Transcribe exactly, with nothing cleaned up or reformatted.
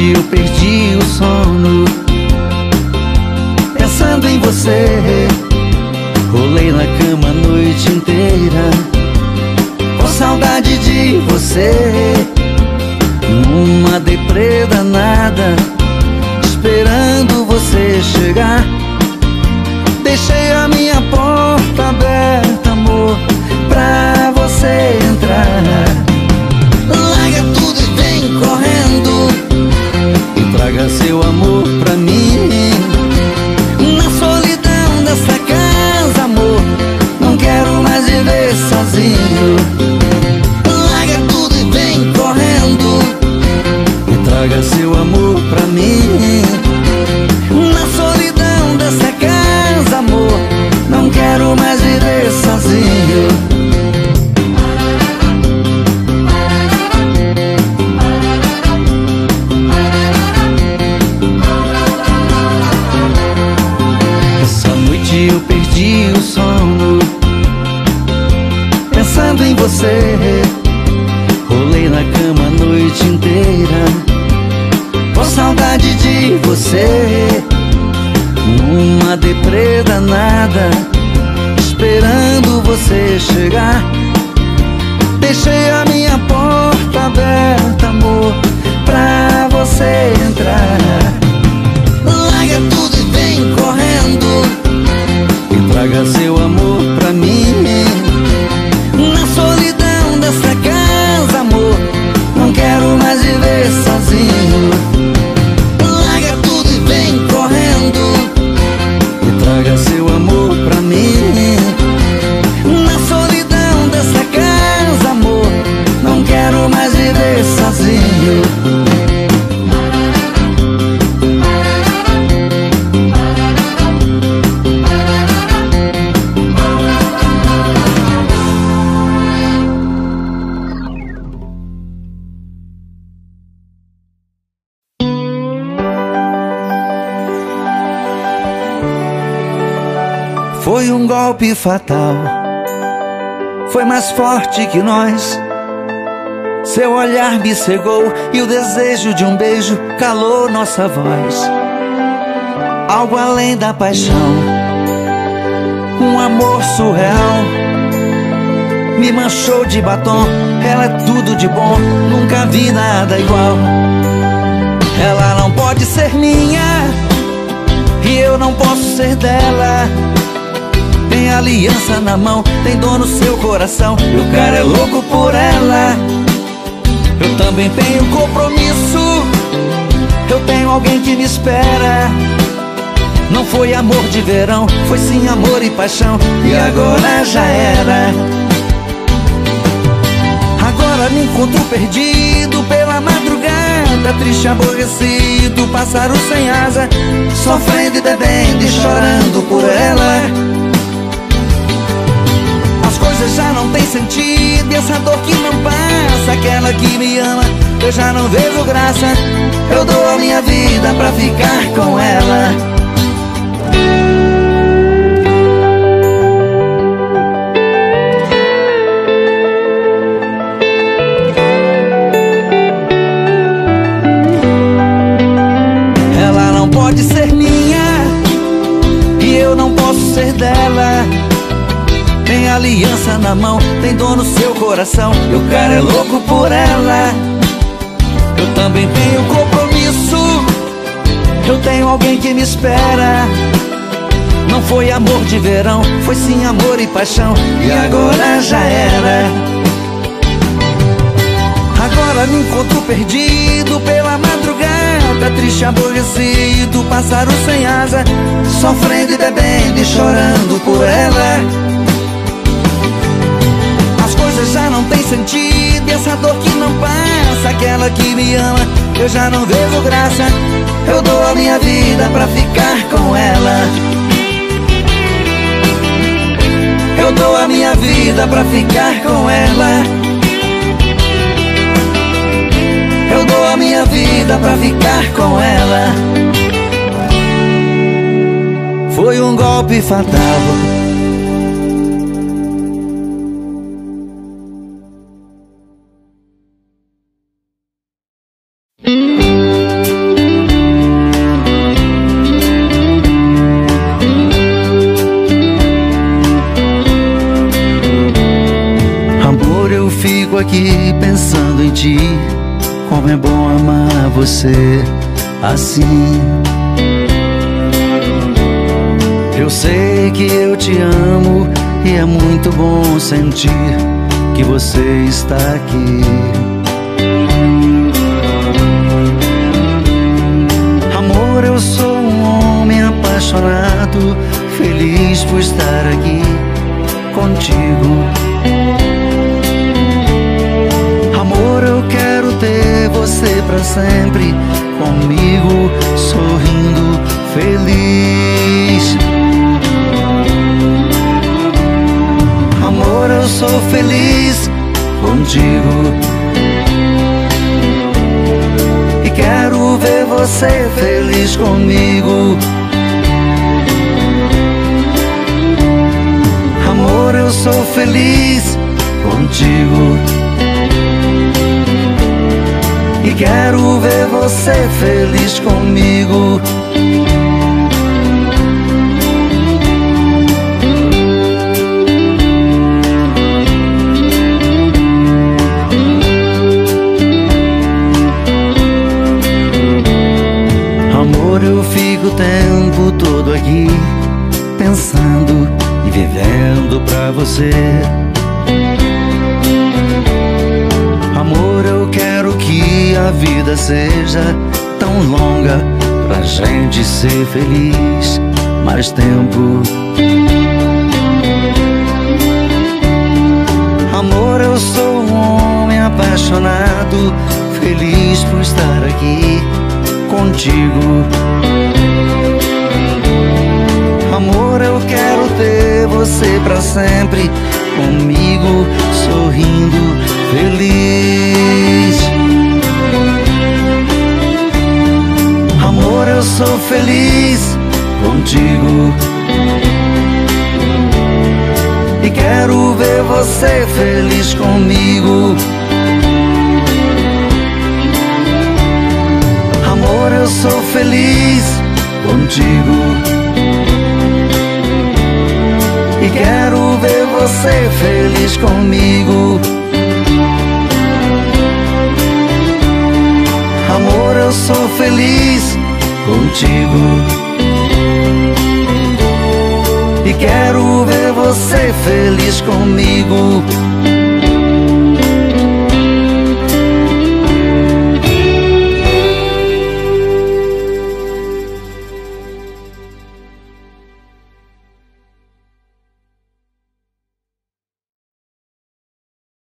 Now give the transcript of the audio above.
noite eu perdi o sono, pensando em você. Rolei na cama a noite inteira, com saudade de você. Numa deprê danada, esperando você chegar. Deixei a minha porta aberta, amor, pra você entrar. Larga tudo e vem correndo e traga seu amor pra mim. Na solidão dessa casa, amor, não quero mais viver sozinho. Larga tudo e vem correndo e traga seu amor pra mim. Na solidão dessa casa, amor, não quero mais viver sozinho. Eu perdi o sono, pensando em você. Rolei na cama a noite inteira, com saudade de você. Numa deprê danada, esperando você chegar. Deixei a minha porta aberta, amor, pra você entrar. Larga tudo e vem correndo e traga seu amor pra mim. Na solidão dessa casa, amor, não quero mais viver sozinho. Larga tudo e vem correndo e traga seu amor pra mim. Na solidão dessa casa, amor, não quero mais viver sozinho. Foi um golpe fatal, foi mais forte que nós. Seu olhar me cegou e o desejo de um beijo calou nossa voz. Algo além da paixão, um amor surreal. Me manchou de batom, ela é tudo de bom, nunca vi nada igual. Ela não pode ser minha e eu não posso ser dela. Tem aliança na mão, tem dor no seu coração, e o cara é louco por ela. Eu também tenho compromisso, eu tenho alguém que me espera. Não foi amor de verão, foi sim amor e paixão, e agora já era. Agora me encontro perdido pela madrugada, triste, aborrecido, pássaro sem asa, sofrendo e bebendo e chorando por ela. As coisas já não têm sentido, e essa dor que não passa, aquela que me ama, eu já não vejo graça. Eu dou a minha vida pra ficar com ela. Ela não pode ser minha e eu não posso ser dela. Tem aliança na mão, tem dor no seu coração, e o cara é louco por ela. Eu também tenho compromisso, eu tenho alguém que me espera. Não foi amor de verão, foi sim amor e paixão, e agora já era. Agora me encontro perdido pela madrugada, triste, aborrecido, pássaro sem asa, sofrendo e bebendo e chorando por ela. Já não tem sentido, e essa dor que não passa, aquela que me ama, eu já não vejo graça. Eu dou a minha vida pra ficar com ela. Eu dou a minha vida pra ficar com ela. Eu dou a minha vida pra ficar com ela. Foi um golpe fatal. você assim. Eu sei que eu te amo e é muito bom sentir que você está aqui. Amor, eu sou um homem apaixonado, feliz por estar aqui contigo. Amor, eu quero ter você pra sempre comigo, sorrindo, feliz. Amor, eu sou feliz contigo e quero ver você feliz comigo. Amor, eu sou feliz contigo e quero ver você feliz comigo. Amor, eu fico o tempo todo aqui pensando e vivendo pra você. Amor, eu quero que a vida seja tão longa pra gente ser feliz mais tempo. Amor, eu sou um homem apaixonado, feliz por estar aqui contigo. Amor, eu quero ter você pra sempre comigo, sorrindo, feliz. Amor, eu sou feliz contigo e quero ver você feliz comigo. Amor, eu sou feliz contigo e quero ver você feliz comigo. Amor, eu sou feliz contigo e quero ver você feliz comigo.